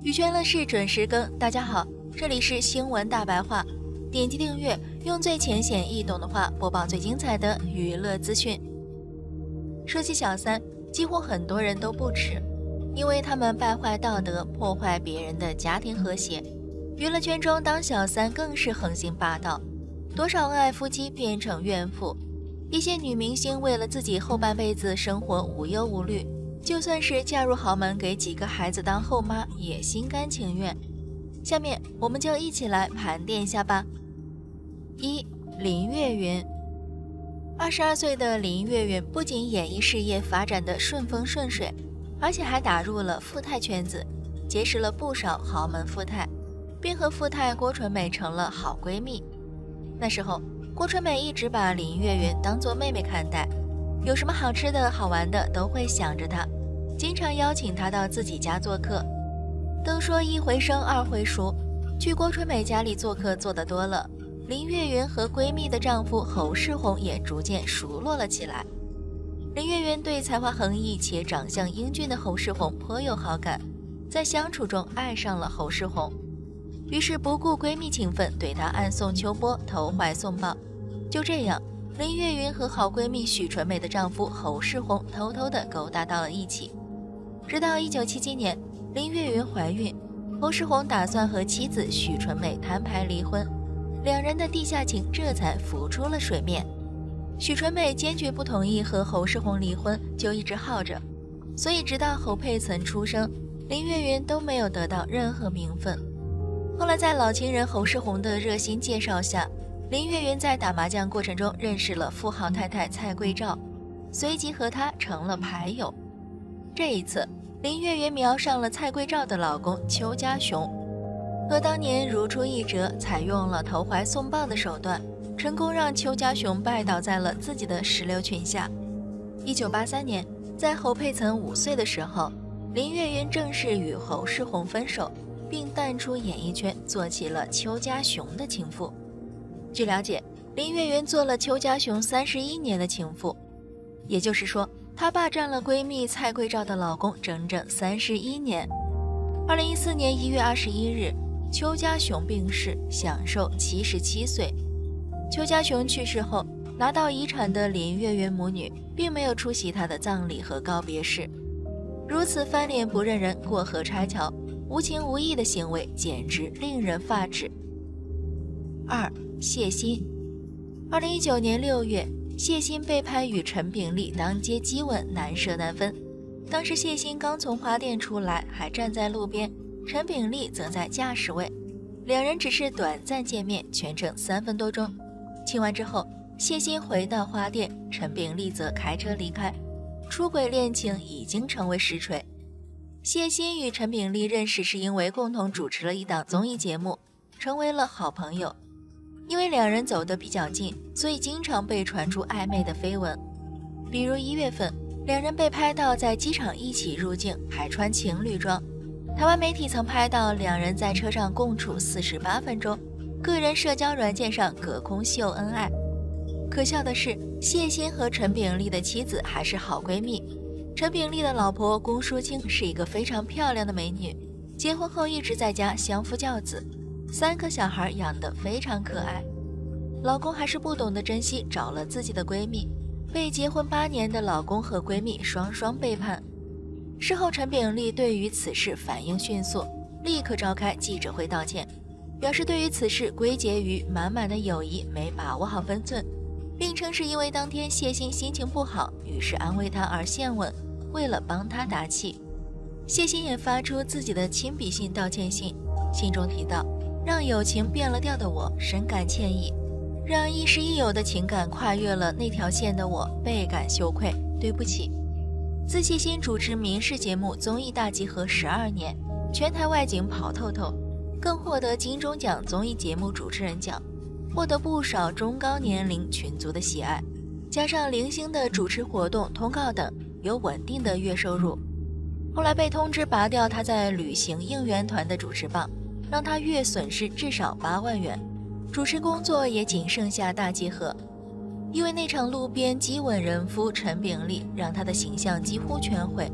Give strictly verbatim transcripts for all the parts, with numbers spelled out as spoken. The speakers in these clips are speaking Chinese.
娱圈乐事准时更，大家好，这里是新闻大白话，点击订阅，用最浅显易懂的话播报最精彩的娱乐资讯。说起小三，几乎很多人都不耻，因为他们败坏道德，破坏别人的家庭和谐。娱乐圈中当小三更是横行霸道，多少恩爱夫妻变成怨妇。一些女明星为了自己后半辈子生活无忧无虑，就算是嫁入豪门给几个孩子当后妈也心甘情愿。下面我们就一起来盘点一下吧。一、林月云。二十二岁的林月云不仅演艺事业发展的顺风顺水，而且还打入了富太圈子，结识了不少豪门富太，并和富太郭纯美成了好闺蜜。那时候郭纯美一直把林月云当作妹妹看待，有什么好吃的好玩的都会想着她，经常邀请她到自己家做客。都说一回生二回熟，去郭纯美家里做客做得多了，林月云和闺蜜的丈夫侯世宏也逐渐熟络了起来。林月云对才华横溢且长相英俊的侯世宏颇有好感，在相处中爱上了侯世宏，于是不顾闺蜜情分，对她暗送秋波，投怀送抱。就这样，林月云和好闺蜜许纯美的丈夫侯世宏偷偷地勾搭到了一起。直到一九七七年，林月云怀孕，侯世宏打算和妻子许纯美摊牌离婚，两人的地下情这才浮出了水面。许纯美坚决不同意和侯世宏离婚，就一直耗着，所以直到侯佩岑出生，林月云都没有得到任何名分。后来在老情人侯世宏的热心介绍下，林月云在打麻将过程中认识了富豪太太蔡桂照，随即和他成了牌友。这一次林月云瞄上了蔡桂照的老公邱家雄，和当年如出一辙，采用了投怀送抱的手段，成功让邱家雄拜倒在了自己的石榴裙下。一九八三年，在侯佩岑五岁的时候，林月云正式与侯世宏分手，并淡出演艺圈，做起了邱家雄的情妇。据了解，林月云做了邱家雄三十一年的情妇，也就是说，她霸占了闺蜜蔡桂照的老公整整三十一年。二零一四年一月二十一日，邱家雄病逝，享寿七十七岁。邱家雄去世后，拿到遗产的林月云母女并没有出席他的葬礼和告别式。如此翻脸不认人、过河拆桥、无情无义的行为，简直令人发指。二、谢欣。二零一九年六月，谢欣被拍与陈炳丽当街激吻，难舍难分。当时谢欣刚从花店出来，还站在路边，陈炳丽则在驾驶位，两人只是短暂见面，全程三分多钟。亲完之后，谢欣回到花店，陈炳丽则开车离开，出轨恋情已经成为实锤。谢欣与陈炳丽认识是因为共同主持了一档综艺节目，成为了好朋友。因为两人走得比较近，所以经常被传出暧昧的绯闻。比如一月份，两人被拍到在机场一起入境，还穿情侣装。台湾媒体曾拍到两人在车上共处四十八分钟，个人社交软件上隔空秀恩爱。可笑的是，谢欣和陈炳丽的妻子还是好闺蜜。陈炳丽的老婆龚淑清是一个非常漂亮的美女，结婚后一直在家相夫教子，三个小孩养得非常可爱。老公还是不懂得珍惜，找了自己的闺蜜，被结婚八年的老公和闺蜜双双背叛。事后陈炳丽对于此事反应迅速，立刻召开记者会道歉，表示对于此事归结于满满的友谊没把握好分寸，并称是因为当天谢欣心情不好，于是安慰她而献吻，为了帮她打气。谢欣也发出自己的亲笔信道歉信，信中提到，让友情变了调的我深感歉意，让亦师亦友的情感跨越了那条线的我倍感羞愧，对不起。自谢欣主持民视节目综艺大集合十二年，全台外景跑透透，更获得金钟奖综艺节目主持人奖，获得不少中高年龄群族的喜爱，加上零星的主持活动通告等，有稳定的月收入。后来被通知拔掉他在旅行应援团的主持棒，让他月损失至少八万元，主持工作也仅剩下大集合。因为那场路边激吻人夫陈炳丽，让他的形象几乎全毁。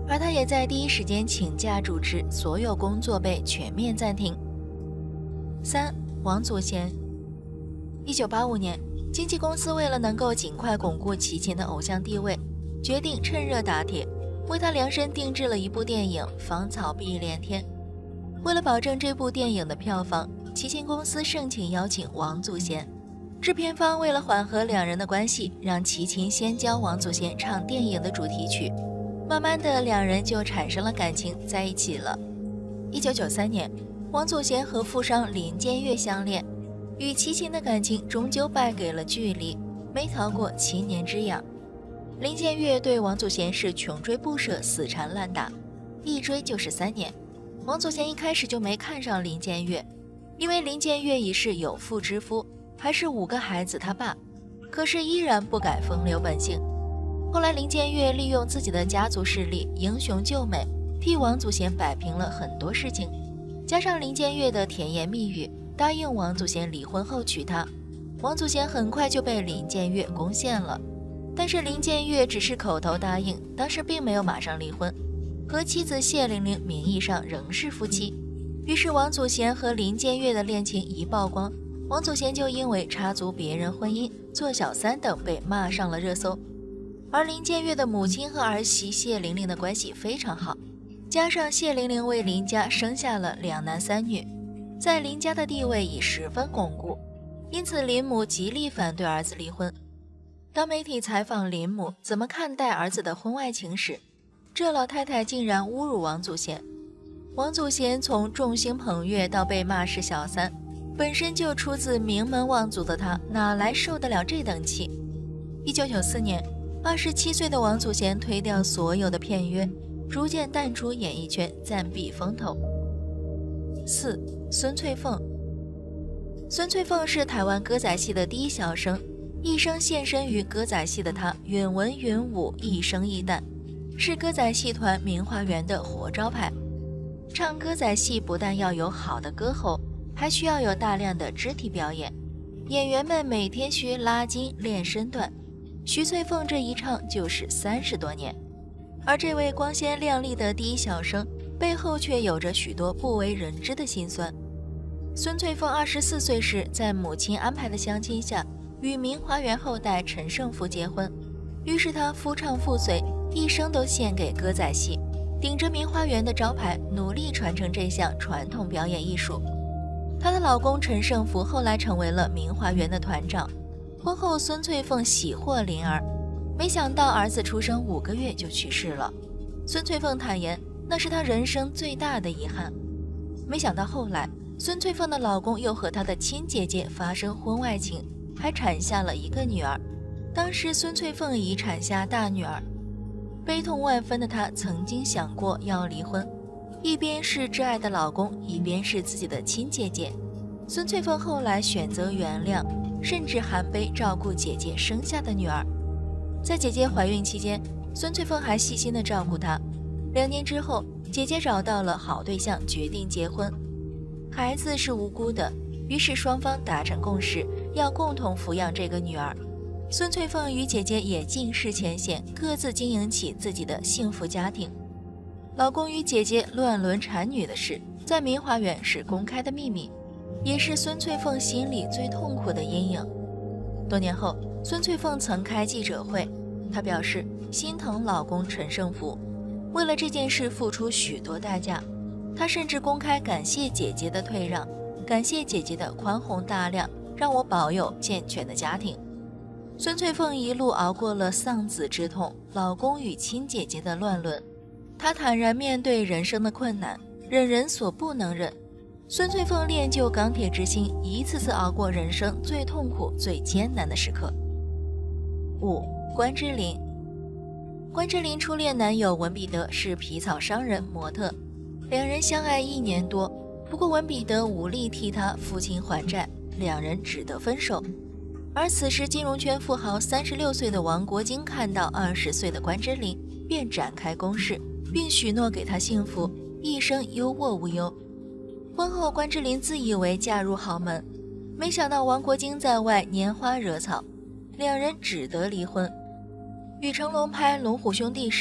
而他也在第一时间请假主持，所有工作被全面暂停。三、王祖贤。一九八五年，经纪公司为了能够尽快巩固齐秦的偶像地位，决定趁热打铁，为他量身定制了一部电影《芳草碧连天》。为了保证这部电影的票房，齐秦公司盛情邀请王祖贤。制片方为了缓和两人的关系，让齐秦先教王祖贤唱电影的主题曲。慢慢的，两人就产生了感情，在一起了。一九九三年，王祖贤和富商林建岳相恋，与齐秦的感情终究败给了距离，没逃过七年之痒。林建岳对王祖贤是穷追不舍，死缠烂打，一追就是三年。王祖贤一开始就没看上林建岳，因为林建岳已是有妇之夫，还是五个孩子他爸，可是依然不改风流本性。后来林建岳利用自己的家族势力，英雄救美，替王祖贤摆平了很多事情，加上林建岳的甜言蜜语，答应王祖贤离婚后娶她。王祖贤很快就被林建岳攻陷了，但是林建岳只是口头答应，当时并没有马上离婚，和妻子谢玲玲名义上仍是夫妻。于是王祖贤和林建岳的恋情一曝光，王祖贤就因为插足别人婚姻、做小三等被骂上了热搜。而林建岳的母亲和儿媳谢玲玲的关系非常好，加上谢玲玲为林家生下了两男三女，在林家的地位已十分巩固，因此林母极力反对儿子离婚。当媒体采访林母怎么看待儿子的婚外情时，这老太太竟然侮辱王祖贤。王祖贤从众星捧月到被骂是小三，本身就出自名门望族的他，哪来受得了这等气？一九九四年，二十七岁的王祖贤推掉所有的片约，逐渐淡出演艺圈，暂避风头。四、孙翠凤。孙翠凤是台湾歌仔戏的第一小生，一生献身于歌仔戏的她，允文允武，一生一旦，是歌仔戏团明华园的活招牌。唱歌仔戏不但要有好的歌喉，还需要有大量的肢体表演，演员们每天需拉筋练身段。徐翠凤这一唱就是三十多年，而这位光鲜亮丽的第一小生背后却有着许多不为人知的辛酸。孙翠凤二十四岁时，在母亲安排的相亲下，与明华园后代陈胜福结婚，于是她夫唱妇随，一生都献给歌仔戏，顶着明华园的招牌，努力传承这项传统表演艺术。她的老公陈胜福后来成为了明华园的团长。婚后，孙翠凤喜获麟儿，没想到儿子出生五个月就去世了。孙翠凤坦言，那是她人生最大的遗憾。没想到后来，孙翠凤的老公又和她的亲姐姐发生婚外情，还产下了一个女儿。当时孙翠凤已产下大女儿，悲痛万分的她曾经想过要离婚，一边是挚爱的老公，一边是自己的亲姐姐。孙翠凤后来选择原谅，甚至含悲照顾姐姐生下的女儿。在姐姐怀孕期间，孙翠凤还细心地照顾她。两年之后，姐姐找到了好对象，决定结婚。孩子是无辜的，于是双方达成共识，要共同抚养这个女儿。孙翠凤与姐姐也尽释前嫌，各自经营起自己的幸福家庭。老公与姐姐乱伦产女的事，在明华园是公开的秘密，也是孙翠凤心里最痛苦的阴影。多年后，孙翠凤曾开记者会，她表示心疼老公陈胜福，为了这件事付出许多代价。她甚至公开感谢姐姐的退让，感谢姐姐的宽宏大量，让我保有健全的家庭。孙翠凤一路熬过了丧子之痛，老公与亲姐姐的乱伦，她坦然面对人生的困难，忍人所不能忍。孙翠凤练就钢铁之心，一次次熬过人生最痛苦、最艰难的时刻。五、关之琳。关之琳初恋男友文彼得是皮草商人、模特，两人相爱一年多，不过文彼得无力替他父亲还债，两人只得分手。而此时金融圈富豪三十六岁的王国兴看到二十岁的关之琳，便展开攻势，并许诺给她幸福，一生优渥无忧。婚后，关之琳自以为嫁入豪门，没想到王国兴在外拈花惹草，两人只得离婚。与成龙拍《龙虎兄弟》时，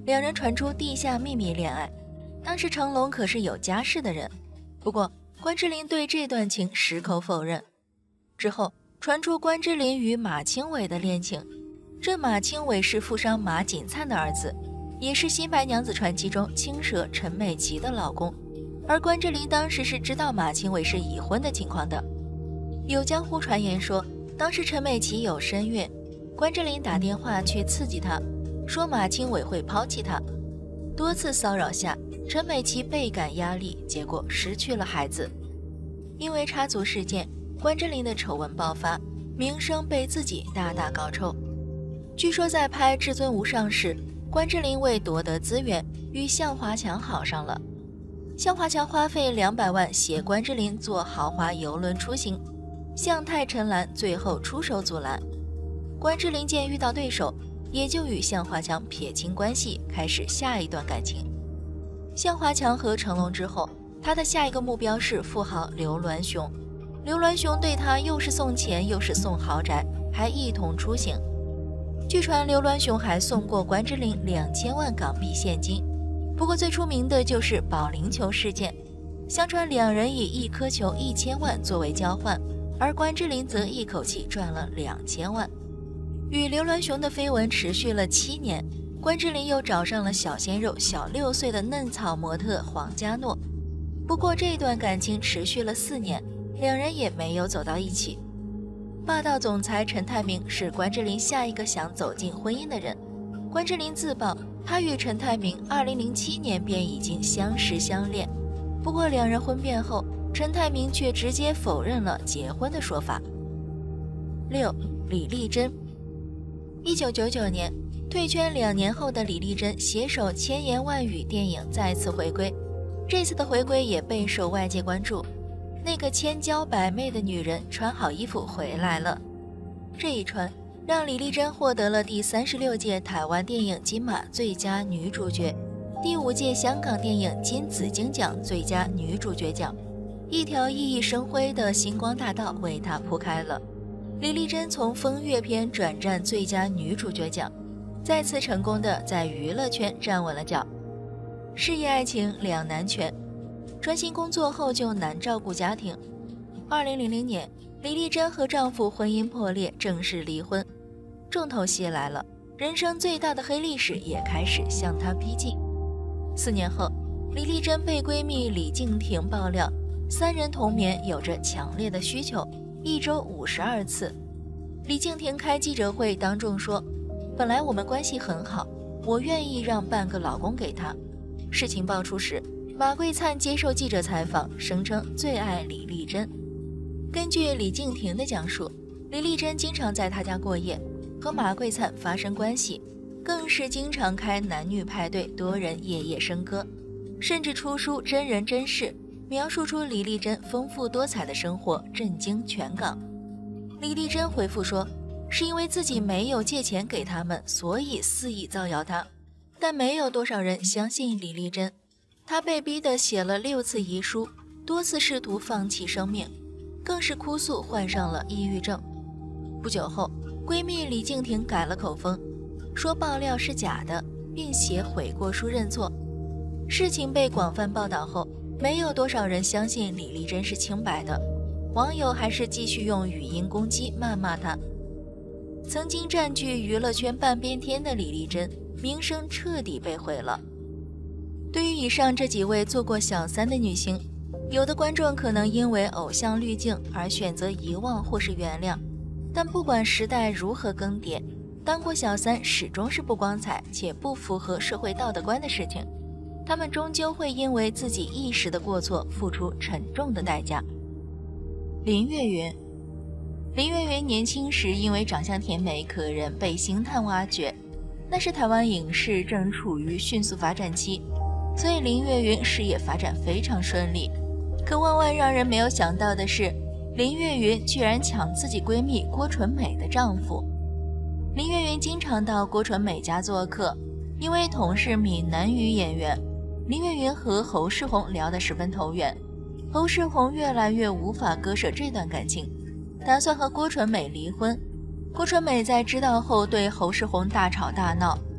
两人传出地下秘密恋爱。当时成龙可是有家室的人，不过关之琳对这段情矢口否认。之后传出关之琳与马清伟的恋情，这马清伟是富商马景灿的儿子，也是《新白娘子传奇》中青蛇陈美琪的老公，而关之琳当时是知道马清伟是已婚的情况的。有江湖传言说，当时陈美琪有身孕，关之琳打电话去刺激她，说马清伟会抛弃她。多次骚扰下，陈美琪倍感压力，结果失去了孩子。因为插足事件，关之琳的丑闻爆发，名声被自己大大搞臭。据说在拍《至尊无上》时，关之琳为夺得资源，与向华强好上了。向华强花费两百万携关之琳坐豪华游轮出行，向太陈岚最后出手阻拦。关之琳见遇到对手，也就与向华强撇清关系，开始下一段感情。向华强和成龙之后，他的下一个目标是富豪刘銮雄。刘銮雄对他又是送钱又是送豪宅，还一同出行。据传刘銮雄还送过关之琳两千万港币现金。不过最出名的就是保龄球事件，相传两人以一颗球一千万作为交换，而关之琳则一口气赚了两千万。与刘銮雄的绯闻持续了七年，关之琳又找上了小鲜肉小六岁的嫩草模特黄嘉诺。不过这段感情持续了四年，两人也没有走到一起。霸道总裁陈泰明是关之琳下一个想走进婚姻的人。关之琳自曝，他与陈泰明二零零七年便已经相识相恋，不过两人婚变后，陈泰明却直接否认了结婚的说法。六、李丽珍。一九九九年，退圈两年后的李丽珍携手《千言万语》电影再次回归，这次的回归也备受外界关注。那个千娇百媚的女人穿好衣服回来了，这一穿让李丽珍获得了第三十六届台湾电影金马最佳女主角，第五届香港电影金紫荆奖最佳女主角奖，一条熠熠生辉的星光大道为她铺开了。李丽珍从风月片转战最佳女主角奖，再次成功的在娱乐圈站稳了脚。事业爱情两难全，专心工作后就难照顾家庭。二零零零年，李丽珍和丈夫婚姻破裂，正式离婚。重头戏来了，人生最大的黑历史也开始向她逼近。四年后，李丽珍被闺蜜李敬亭爆料，三人同眠有着强烈的需求，一周五十二次。李敬亭开记者会当众说，本来我们关系很好，我愿意让半个老公给他。事情爆出时，马桂灿接受记者采访，声称最爱李丽珍。根据李敬亭的讲述，李丽珍经常在他家过夜，和马桂灿发生关系，更是经常开男女派对，多人夜夜笙歌，甚至出书真人真事，描述出李丽珍丰富多彩的生活，震惊全港。李丽珍回复说，是因为自己没有借钱给他们，所以肆意造谣他。但没有多少人相信李丽珍，她被逼得写了六次遗书，多次试图放弃生命，更是哭诉患上了抑郁症。不久后，闺蜜李敬亭改了口风，说爆料是假的，并写悔过书认错。事情被广泛报道后，没有多少人相信李丽珍是清白的，网友还是继续用语音攻击谩骂她。曾经占据娱乐圈半边天的李丽珍，名声彻底被毁了。对于以上这几位做过小三的女星，有的观众可能因为偶像滤镜而选择遗忘或是原谅，但不管时代如何更迭，当过小三始终是不光彩且不符合社会道德观的事情，他们终究会因为自己一时的过错付出沉重的代价。林月云。林月云年轻时因为长相甜美可人被星探挖掘，那时台湾影视正处于迅速发展期，所以林月云事业发展非常顺利。可万万让人没有想到的是，林月云居然抢自己闺蜜郭纯美的丈夫。林月云经常到郭纯美家做客，因为同是闽南语演员，林月云和侯世宏聊得十分投缘。侯世宏越来越无法割舍这段感情，打算和郭纯美离婚。郭纯美在知道后对侯世宏大吵大闹，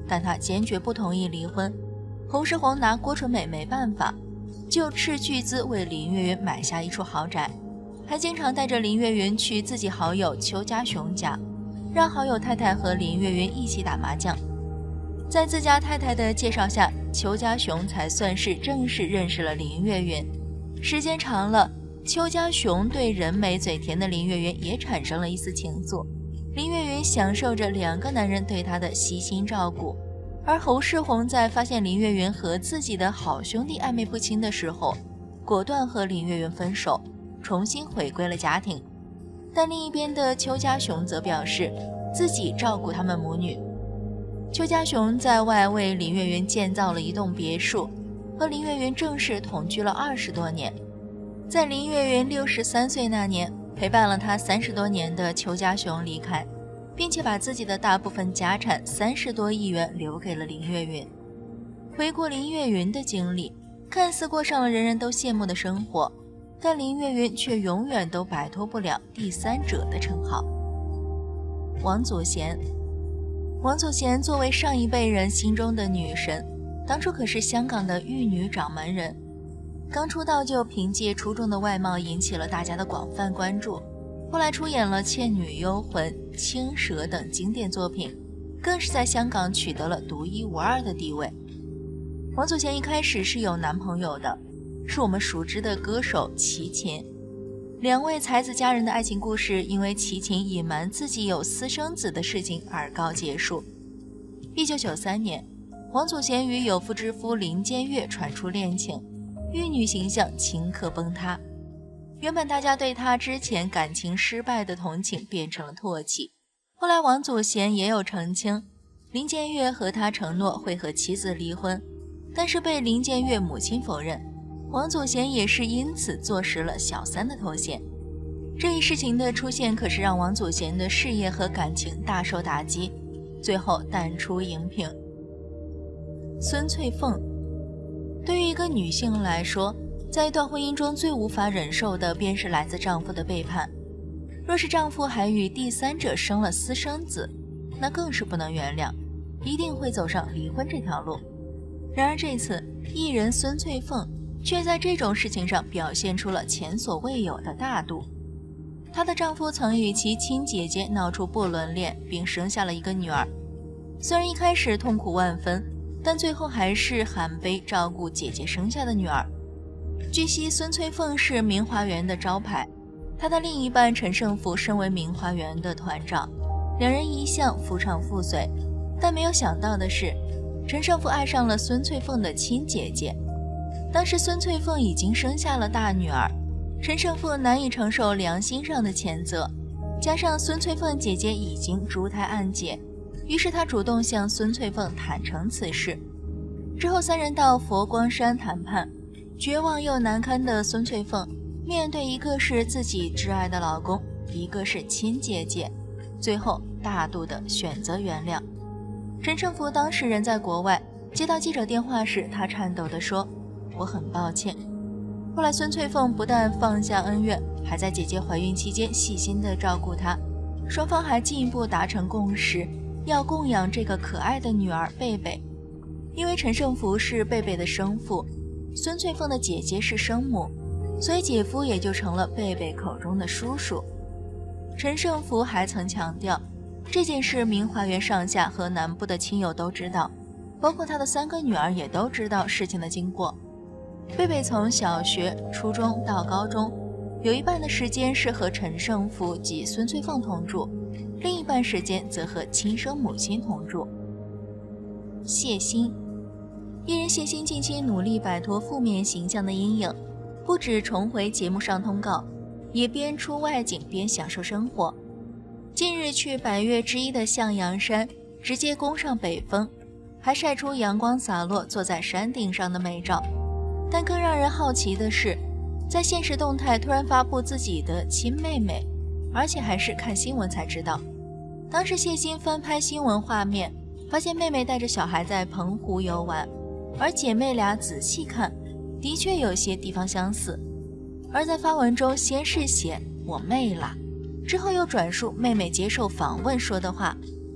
但他坚决不同意离婚。侯世宏拿郭纯美没办法，就斥巨资为林月云买下一处豪宅，还经常带着林月云去自己好友邱家雄家，让好友太太和林月云一起打麻将。在自家太太的介绍下，邱家雄才算是正式认识了林月云。时间长了，邱家雄对人美嘴甜的林月云也产生了一丝情愫。林月云享受着两个男人对她的悉心照顾，而侯世宏在发现林月云和自己的好兄弟暧昧不清的时候，果断和林月云分手，重新回归了家庭。但另一边的邱家雄则表示自己照顾他们母女。邱家雄在外为林月云建造了一栋别墅，和林月云正式同居了二十多年。在林月云六十三岁那年，陪伴了她三十多年的邱家雄离开，并且把自己的大部分家产三十多亿元留给了林月云。回顾林月云的经历，看似过上了人人都羡慕的生活，但林月云却永远都摆脱不了第三者的称号。王祖贤，王祖贤作为上一辈人心中的女神，当初可是香港的玉女掌门人，刚出道就凭借出众的外貌引起了大家的广泛关注，后来出演了《倩女幽魂》《青蛇》等经典作品，更是在香港取得了独一无二的地位。王祖贤一开始是有男朋友的，是我们熟知的歌手齐秦。两位才子佳人的爱情故事因为齐秦隐瞒自己有私生子的事情而告结束。一九九三年，王祖贤与有妇之夫林建岳传出恋情，玉女形象顷刻崩塌。原本大家对她之前感情失败的同情变成了唾弃。后来王祖贤也有澄清，林建岳和他承诺会和妻子离婚，但是被林建岳母亲否认。王祖贤也是因此坐实了小三的头衔。这一事情的出现可是让王祖贤的事业和感情大受打击，最后淡出荧屏。孙翠凤，对于一个女性来说，在一段婚姻中最无法忍受的便是来自丈夫的背叛。若是丈夫还与第三者生了私生子，那更是不能原谅，一定会走上离婚这条路。然而这次艺人孙翠凤却在这种事情上表现出了前所未有的大度。她的丈夫曾与其亲姐姐闹出不伦恋，并生下了一个女儿。虽然一开始痛苦万分，但最后还是含悲照顾姐姐生下的女儿。据悉，孙翠凤是明华园的招牌，她的另一半陈胜福身为明华园的团长，两人一向夫唱妇随。但没有想到的是，陈胜福爱上了孙翠凤的亲姐姐。当时孙翠凤已经生下了大女儿，陈胜富难以承受良心上的谴责，加上孙翠凤姐姐已经珠胎暗结，于是他主动向孙翠凤坦诚此事。之后三人到佛光山谈判，绝望又难堪的孙翠凤面对一个是自己挚爱的老公，一个是亲姐姐，最后大度地选择原谅。陈胜福当时人在国外，接到记者电话时，他颤抖地说：“我很抱歉。”后来孙翠凤不但放下恩怨，还在姐姐怀孕期间细心地照顾她，双方还进一步达成共识，要供养这个可爱的女儿贝贝。因为陈胜福是贝贝的生父，孙翠凤的姐姐是生母，所以姐夫也就成了贝贝口中的叔叔。陈胜福还曾强调，这件事明华园上下和南部的亲友都知道，包括他的三个女儿也都知道事情的经过。贝贝从小学、初中到高中，有一半的时间是和陈胜福及孙翠凤同住，另一半时间则和亲生母亲同住。谢欣，艺人谢欣近期努力摆脱负面形象的阴影，不止重回节目上通告，也边出外景边享受生活。近日去百岳之一的象阳山，直接攻上北峰，还晒出阳光洒落坐在山顶上的美照。但更让人好奇的是，在现实动态突然发布自己的亲妹妹，而且还是看新闻才知道。当时谢欣翻拍新闻画面，发现妹妹带着小孩在澎湖游玩，而姐妹俩仔细看，的确有些地方相似。而在发文中先是写我妹啦，之后又转述妹妹接受访问说的话，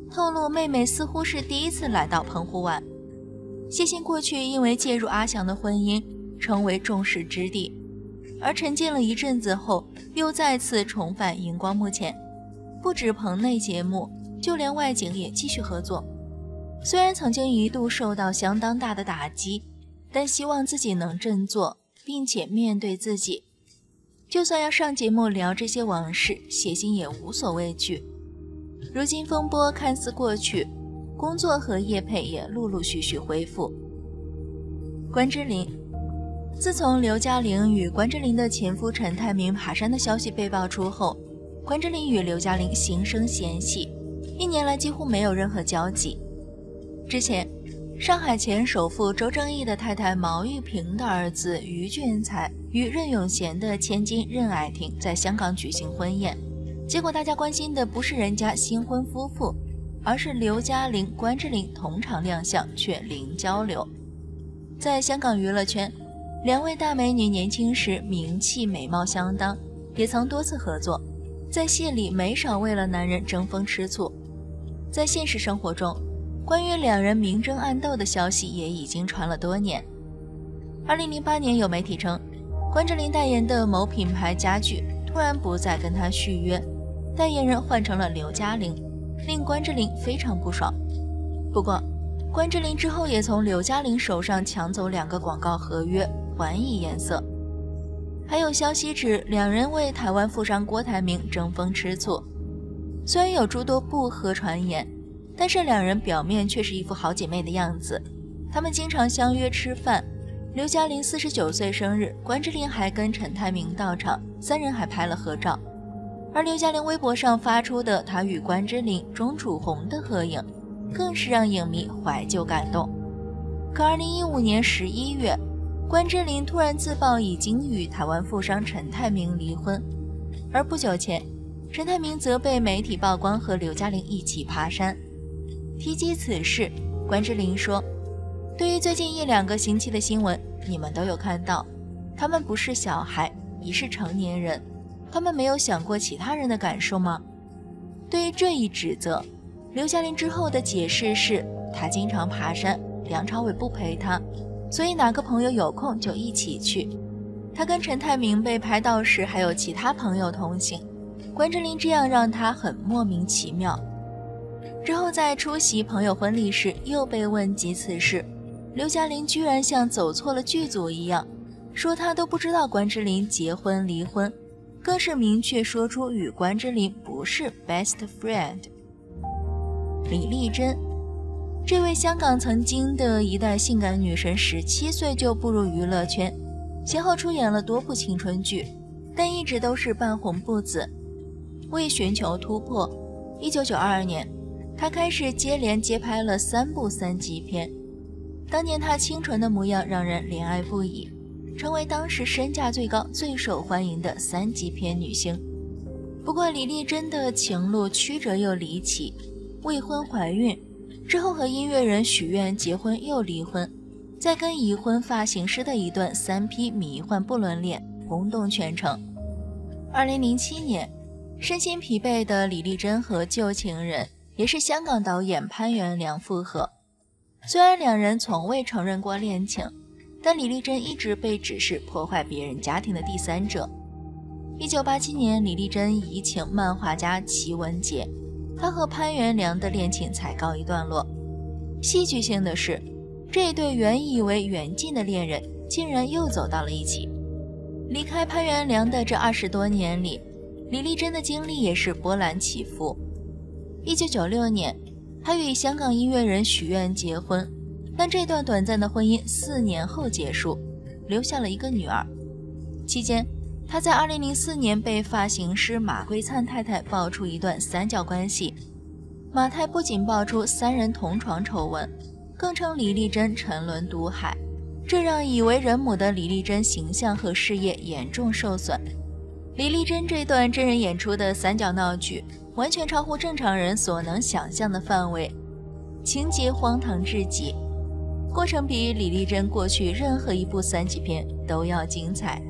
透露妹妹似乎是第一次来到澎湖玩。谢欣过去因为介入阿翔的婚姻成为众矢之的，而沉寂了一阵子后又再次重返荧光幕前，不止棚内节目，就连外景也继续合作。虽然曾经一度受到相当大的打击，但希望自己能振作，并且面对自己。就算要上节目聊这些往事，谢欣也无所畏惧。如今风波看似过去，工作和业配也陆陆续续恢复。关之琳，自从刘嘉玲与关之琳的前夫陈泰明爬山的消息被爆出后，关之琳与刘嘉玲心生嫌隙，一年来几乎没有任何交集。之前，上海前首富周正义的太太毛玉萍的儿子于俊才与任永贤的千金任霭婷在香港举行婚宴，结果大家关心的不是人家新婚夫妇，而是刘嘉玲、关之琳同场亮相却零交流。在香港娱乐圈，两位大美女年轻时名气美貌相当，也曾多次合作，在戏里没少为了男人争风吃醋。在现实生活中，关于两人明争暗斗的消息也已经传了多年。二零零八年有媒体称，关之琳代言的某品牌家具突然不再跟她续约，代言人换成了刘嘉玲，令关之琳非常不爽。不过关之琳之后也从刘嘉玲手上抢走两个广告合约，还以颜色。还有消息指两人为台湾富商郭台铭争风吃醋，虽然有诸多不合传言，但是两人表面却是一副好姐妹的样子。他们经常相约吃饭，刘嘉玲四十九岁生日，关之琳还跟陈泰明到场，三人还拍了合照。而刘嘉玲微博上发出的她与关之琳、钟楚红的合影，更是让影迷怀旧感动。可二零一五年十一月，关之琳突然自曝已经与台湾富商陈泰明离婚，而不久前，陈泰明则被媒体曝光和刘嘉玲一起爬山。提及此事，关之琳说，对于最近一两个星期的新闻，你们都有看到，他们不是小孩，已是成年人，他们没有想过其他人的感受吗？对于这一指责，刘嘉玲之后的解释是，她经常爬山，梁朝伟不陪她，所以哪个朋友有空就一起去。她跟陈泰明被拍到时还有其他朋友同行，关之琳这样让她很莫名其妙。之后在出席朋友婚礼时又被问及此事，刘嘉玲居然像走错了剧组一样，说她都不知道关之琳结婚离婚，更是明确说出与关之琳不是 best friend。 李丽珍，这位香港曾经的一代性感女神，十七岁就步入娱乐圈，先后出演了多部青春剧，但一直都是半红不紫。为寻求突破，一九九二年她开始接连接拍了三部三级片。当年她清纯的模样让人怜爱不已，成为当时身价最高最受欢迎的三级片女星。不过李丽珍的情路曲折又离奇，未婚怀孕之后和音乐人许愿结婚又离婚，再跟已婚发型师的一段三 P 迷幻不伦恋轰动全城。二零零七年，身心疲惫的李丽珍和旧情人也是香港导演潘元良复合。虽然两人从未承认过恋情，但李丽珍一直被指是破坏别人家庭的第三者。一九八七年，李丽珍移情漫画家齐文杰，她和潘元良的恋情才告一段落。戏剧性的是，这对原以为缘尽的恋人竟然又走到了一起。离开潘元良的这二十多年里，李丽珍的经历也是波澜起伏。一九九六年，她与香港音乐人许愿结婚，但这段短暂的婚姻四年后结束，留下了一个女儿。期间，她在二零零四年被发型师马桂灿太太爆出一段三角关系。马太不仅爆出三人同床丑闻，更称李丽珍沉沦毒海，这让已为人母的李丽珍形象和事业严重受损。李丽珍这段真人演出的三角闹剧完全超乎正常人所能想象的范围，情节荒唐至极，过程比李丽珍过去任何一部三级片都要精彩。